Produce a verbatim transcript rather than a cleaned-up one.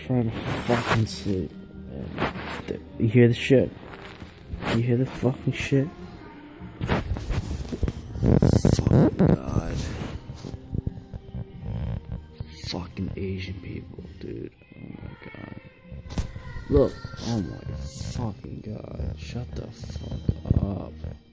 trying to fucking sleep. And th- you hear the shit? You hear the fucking shit? Fucking God. Fucking Asian people, dude. Oh my God. Look. Oh my fucking God. Shut the fuck up.